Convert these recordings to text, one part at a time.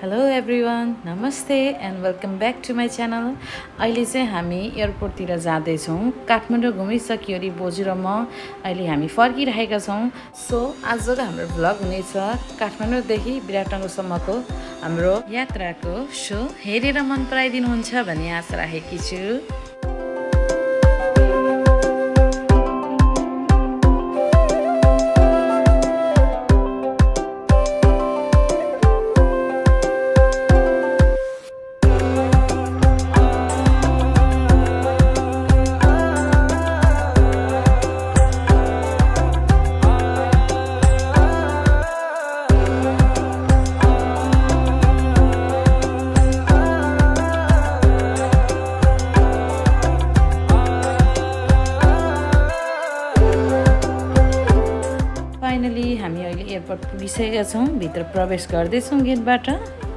Hello everyone, Namaste and welcome back to my channel. अहिले चाहिँ हामी एयरपोर्ट तिर जाँदै छौं. काठमाडौँ घुमिसकियोरी बोजु र म अहिले हामी फर्किरहेका छौं. सो आजको हाम्रो भ्लग हुनेछ काठमाडौँ देखि विराटनगर सम्मको हाम्रो यात्राको. सो हेरेर मन पराइदिनुहुन्छ भन्ने आशा राखेकी छु. फाइनली हामी अहिले एयरपोर्ट पुगिसकेका छौं. भित्र प्रवेश गर्दै छौं गेटबाट.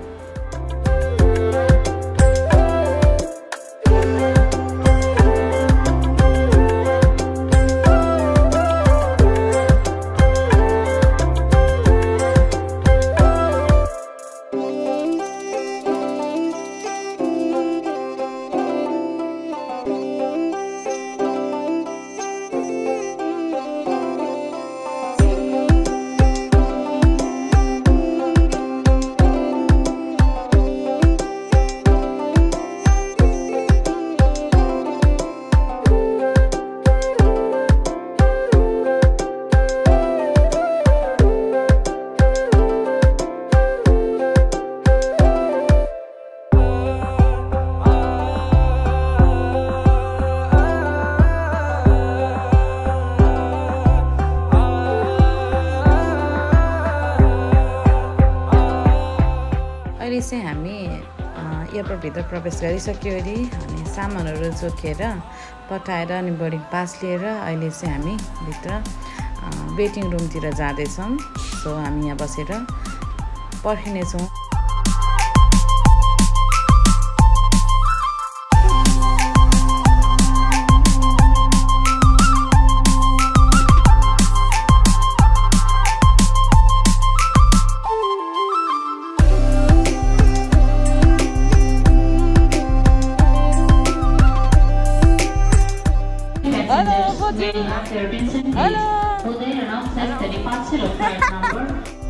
अहिले चाहिँ हामी एयरपोर्ट भित्र प्रवेश गरिसक्यो अनि सामानहरु जोखेर पठाएर अनि बोर्डिङ पास लिएर अहिले चाहिँ हामी भित्र वेटिङ रुम तिर जाँदै छौं. सो हामी यहाँ बसेर पर्खिने छौं. Hello. Who then announces the departure of flight number.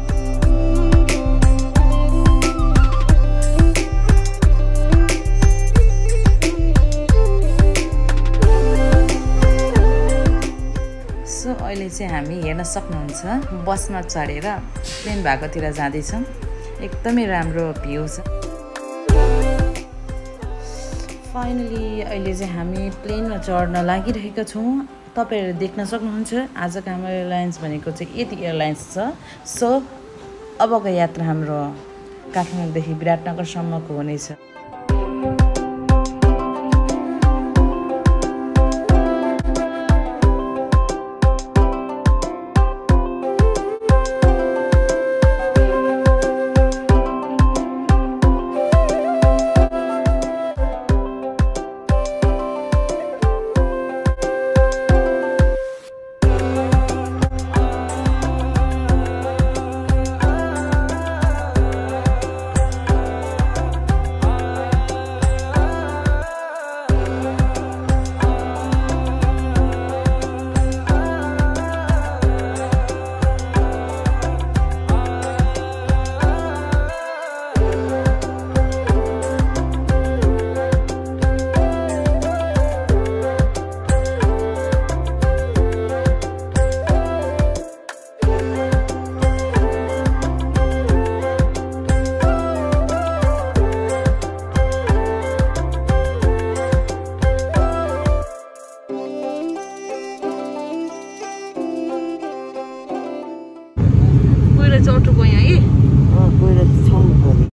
So अहिले चाहिँ हामी हेर्न सक्नुहुन्छ बसमा चढेर प्लेन भागतिर जाँदै छौं. एकदमै राम्रो भ्यू छ. फाइनली अहिले चाहिँ हामी प्लेनमा चढ्न लागिरहेका छौं. तपाईहरुले देख्न सक्नुहुन्छ आजको हाम्रो एयरलाइन्स भनेको चाहिँ यति एयरलाइन्स छ. सो अबको यात्रा हाम्रो काठमाडौँ देखि विराटनगर सम्मको हुनेछ. चौटो गयो है.